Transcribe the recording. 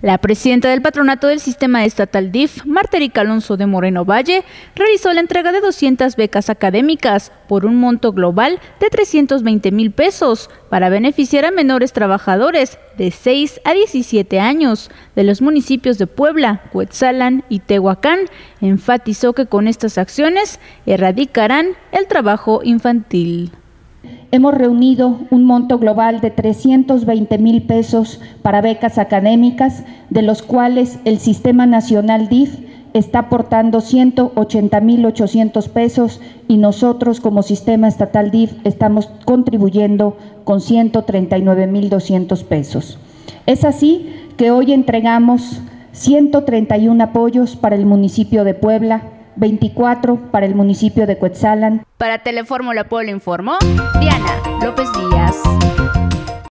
La presidenta del Patronato del Sistema Estatal DIF, Marta Erika Alonso de Moreno Valle, realizó la entrega de 200 becas académicas por un monto global de 320,000 pesos para beneficiar a menores trabajadores de 6 a 17 años de los municipios de Puebla, Cuetzalan y Tehuacán. Enfatizó que con estas acciones erradicarán el trabajo infantil. Hemos reunido un monto global de 320,000 pesos para becas académicas, de los cuales el Sistema Nacional DIF está aportando 180,800 pesos y nosotros como Sistema Estatal DIF estamos contribuyendo con 139,200 pesos. Es así que hoy entregamos 131 apoyos para el municipio de Puebla, 24 para el municipio de Cuetzalan. Para Telefórmula Puebla informó Diana López Díaz.